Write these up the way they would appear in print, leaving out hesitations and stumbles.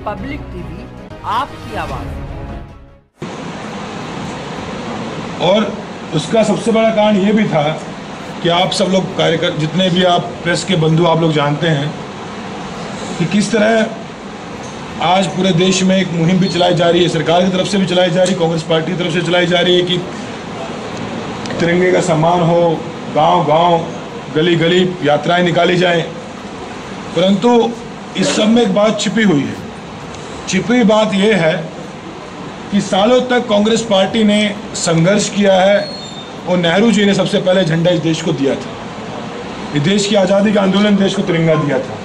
Public TV आपकी आवाज़। और उसका सबसे बड़ा कारण ये भी था कि आप सब लोग कार्यकर्ता, जितने भी आप प्रेस के बंधु, आप लोग जानते हैं कि किस तरह आज पूरे देश में एक मुहिम भी चलाई जा रही है, सरकार की तरफ से भी चलाई जा रही है, कांग्रेस पार्टी की तरफ से चलाई जा रही है कि तिरंगे का सम्मान हो, गांव-गांव, गली-गली यात्राएं निकाली जाएं। परंतु इस सब में एक बात छिपी हुई है। छिपी बात यह है कि सालों तक कांग्रेस पार्टी ने संघर्ष किया है और नेहरू जी ने सबसे पहले झंडा इस देश को दिया था। इस देश की आज़ादी का आंदोलन देश को तिरंगा दिया था।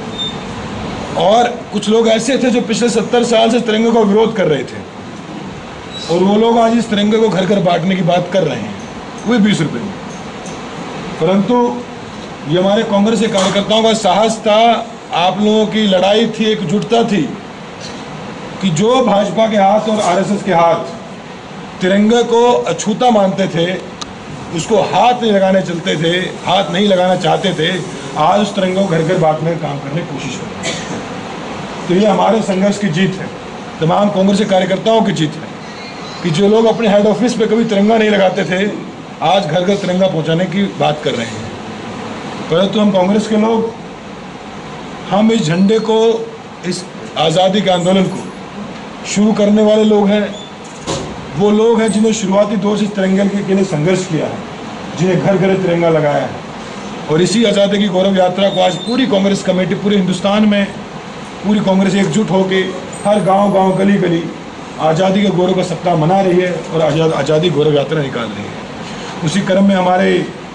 और कुछ लोग ऐसे थे जो पिछले 70 साल से तिरंगे का विरोध कर रहे थे, और वो लोग आज इस तिरंगे को घर घर बांटने की बात कर रहे हैं, वो 20 रुपये में। परंतु ये हमारे कांग्रेस के कार्यकर्ताओं का साहस था, आप लोगों की लड़ाई थी, एकजुटता थी कि जो भाजपा के हाथ और आरएसएस के हाथ तिरंगे को अछूता मानते थे, उसको हाथ नहीं लगाने चलते थे, हाथ नहीं लगाना चाहते थे, आज उस तिरंगे को घर घर बांटने का काम करने की कोशिश कर रहे हैं। तो ये हमारे संघर्ष की जीत है, तमाम कांग्रेस के कार्यकर्ताओं की जीत है कि जो लोग अपने हेड ऑफिस पे कभी तिरंगा नहीं लगाते थे, आज घर घर तिरंगा पहुंचाने की बात कर रहे हैं। परंतु हम कांग्रेस के लोग, हम इस झंडे को, इस आज़ादी के आंदोलन को शुरू करने वाले लोग हैं। वो लोग हैं जिन्होंने शुरुआती दौर से तिरंगे के लिए संघर्ष किया है, जिन्हें घर घर तिरंगा लगाया है। और इसी आज़ादी की गौरव यात्रा को आज पूरी कांग्रेस कमेटी, पूरे हिंदुस्तान में पूरी कांग्रेस एकजुट होकर हर गांव-गांव, गली-गली आज़ादी के गौरव का सप्ताह मना रही है और आज़ादी गौरव यात्रा निकाल रही है। उसी क्रम में हमारे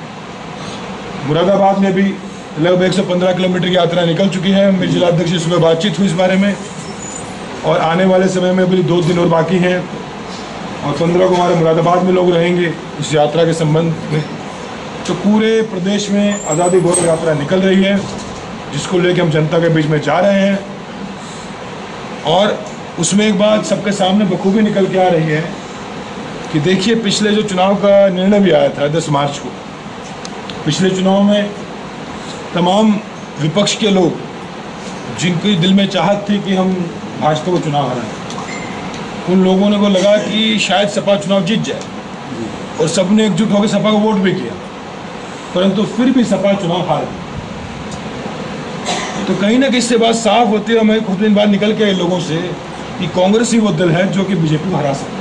मुरादाबाद में भी लगभग 115 किलोमीटर की यात्रा निकल चुकी है। मेरे जिला अध्यक्ष से सुबह बातचीत हुई इस बारे में, और आने वाले समय में भी 2 दिन और बाकी हैं, और 15 को हमारे मुरादाबाद में लोग रहेंगे इस यात्रा के संबंध में। तो पूरे प्रदेश में आज़ादी गौरव यात्रा निकल रही है, जिसको लेकर हम जनता के बीच में जा रहे हैं। और उसमें एक बात सबके सामने बखूबी निकल के आ रही है कि देखिए, पिछले जो चुनाव का निर्णय भी आया था 10 मार्च को, पिछले चुनाव में तमाम विपक्ष के लोग, जिनकी दिल में चाहत थी कि हम भाजपा को चुनाव हराएं, उन लोगों ने को लगा कि शायद सपा चुनाव जीत जाए, और सबने एकजुट होकर सपा को वोट भी किया, परंतु फिर भी सपा चुनाव हार गई। तो कहीं ना कहीं इससे बात साफ होती है, हमें कुछ दिन बाद निकल के लोगों से, कि कांग्रेस ही वो दल है जो कि बीजेपी को हरा सकता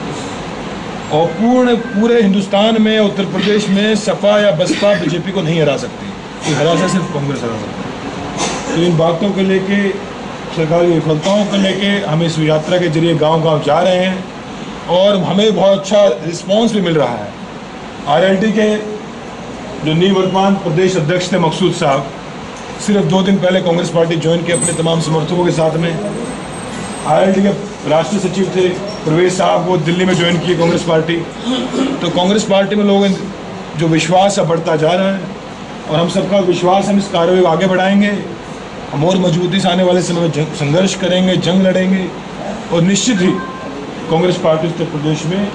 है, और पूरे हिंदुस्तान में, उत्तर प्रदेश में सपा या बसपा बीजेपी को नहीं हरा सकती, कोई हरा सकता, सिर्फ कांग्रेस हरा सकती है। तो इन बातों को लेके, सरकारी विफलताओं को लेके हम इस यात्रा के जरिए गांव-गांव जा रहे हैं, और हमें बहुत अच्छा रिस्पांस भी मिल रहा है। आरएलडी के जो निवर्तमान प्रदेश अध्यक्ष थे मकसूद साहब, सिर्फ 2 दिन पहले कांग्रेस पार्टी ज्वाइन की अपने तमाम समर्थकों के साथ में। आरएलडी के राष्ट्रीय सचिव थे प्रवेश साहब, वो दिल्ली में ज्वाइन किए कांग्रेस पार्टी। तो कांग्रेस पार्टी में लोगों जो विश्वास है बढ़ता जा रहा है, और हम सबका विश्वास, हम इस कार्रवाई को आगे बढ़ाएंगे। हम और मजबूती से आने वाले समय में संघर्ष करेंगे, जंग लड़ेंगे, और निश्चित ही कांग्रेस पार्टी उत्तर प्रदेश में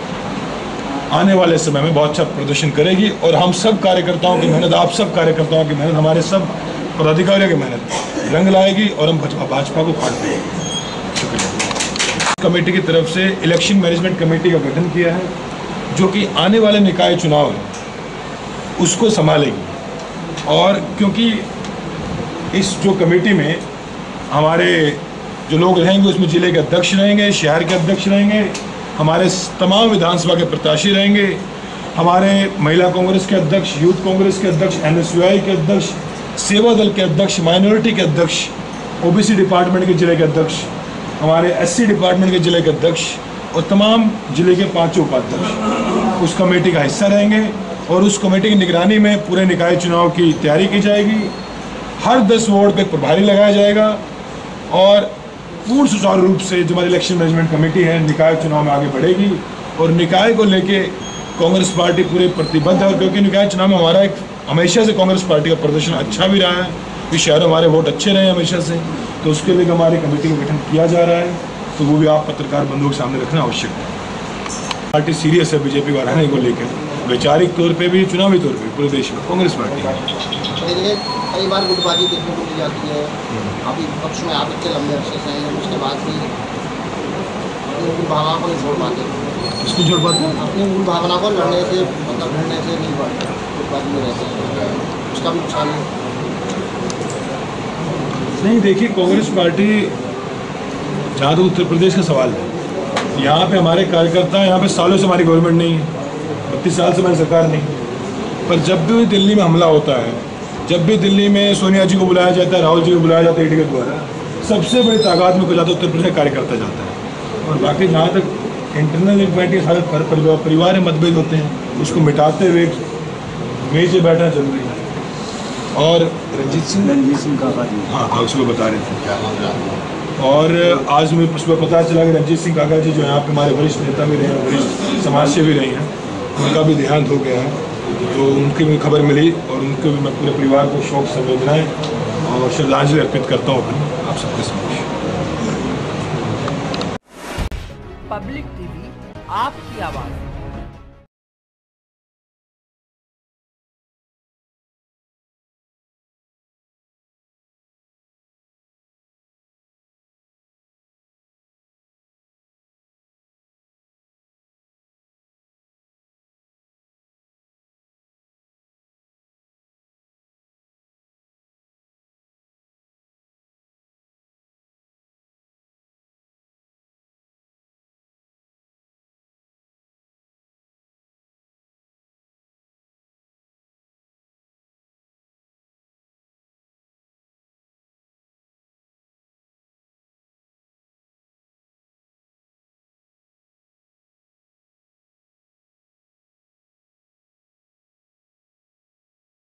आने वाले समय में बहुत अच्छा प्रदर्शन करेगी। और हम सब कार्यकर्ताओं की मेहनत, आप सब कार्यकर्ताओं की मेहनत, हमारे सब पदाधिकारियों की मेहनत रंग लाएगी, और हम भाजपा को फाड़ देंगे। शुक्रिया। कमेटी की तरफ से इलेक्शन मैनेजमेंट कमेटी का गठन किया है, जो कि आने वाले निकाय चुनाव है उसको संभालेगी। और क्योंकि इस जो कमेटी में हमारे जो लोग रहेंगे, उसमें जिले के अध्यक्ष रहेंगे, शहर के अध्यक्ष रहेंगे, हमारे तमाम विधानसभा के प्रत्याशी रहेंगे, हमारे महिला कांग्रेस के अध्यक्ष, यूथ कांग्रेस के अध्यक्ष, NSUI के अध्यक्ष, सेवा दल के अध्यक्ष, माइनॉरिटी के अध्यक्ष, OBC डिपार्टमेंट के जिले के अध्यक्ष, हमारे SC डिपार्टमेंट के जिले के अध्यक्ष, और तमाम जिले के 5 उपाध्यक्ष उस कमेटी का हिस्सा रहेंगे। और उस कमेटी की निगरानी में पूरे निकाय चुनाव की तैयारी की जाएगी। हर 10 वार्ड पे एक प्रभारी लगाया जाएगा, और पूर्ण सुचारू रूप से जो हमारी इलेक्शन मैनेजमेंट कमेटी है निकाय चुनाव में आगे बढ़ेगी। और निकाय को लेके कांग्रेस पार्टी पूरे प्रतिबद्ध है, क्योंकि निकाय चुनाव में हमारा एक हमेशा से कांग्रेस पार्टी का प्रदर्शन अच्छा भी रहा है, इस शहर में हमारे वोट अच्छे रहे हमेशा से। तो उसके लिए हमारी कमेटी का गठन किया जा रहा है, तो वो भी आप पत्रकार बंधुओं के सामने रखना आवश्यक है। पार्टी सीरियस है बीजेपी को हराने को लेकर, वैचारिक तौर पे भी, चुनावी तौर पे पूरे देश में कांग्रेस पार्टी है। कई बार गुटबाजी देखने को मिल जाती है। अभी पक्ष में आप इतने लंबे अरसे से हैं, उसके बाद भी अपनी मूल भावना को नहीं छोड़ पाते। किसको छोड़ पाते हैं? अपनी मूल भावना को लड़ने से मतलब भिड़ने से नहीं बढ़ते, गुटबाजी में रहते हैं, उसका भी नुकसान है। नहीं, देखिए कांग्रेस पार्टी, जहाँ तक उत्तर प्रदेश का सवाल है, यहाँ पे हमारे कार्यकर्ता, यहाँ पे सालों से हमारी गवर्नमेंट नहीं है, 32 साल से हमारी सरकार नहीं। पर जब भी दिल्ली में हमला होता है, जब भी दिल्ली में सोनिया जी को बुलाया जाता है, राहुल जी को बुलाया जाता है ईडी के द्वारा, सबसे बड़ी तादाद में को जाता है उत्तर प्रदेश का कार्यकर्ता जाता है। और बाकी जहाँ तक इंटरनल इक्वालिटी के सारे परिवार में मतभेद होते हैं, उसको मिटाते हुए मेज पे बैठना जरूरी है। और रंजीत सिंह काका जी, हाँ उसको बता रहे थे। और आज मुझे सुबह पता चला कि रंजीत सिंह काका जी जो यहाँ पे हमारे वरिष्ठ नेता भी रहे हैं, वरिष्ठ समाज से भी रहे हैं, उनका भी देहांत हो गया है। तो उनकी भी खबर मिली और उनके भी मैं पूरे परिवार को शोक संवेदनाएं और श्रद्धांजलि अर्पित करता हूँ अपनी आप सबके समक्ष। पब्लिक टीवी आपकी आवाज़।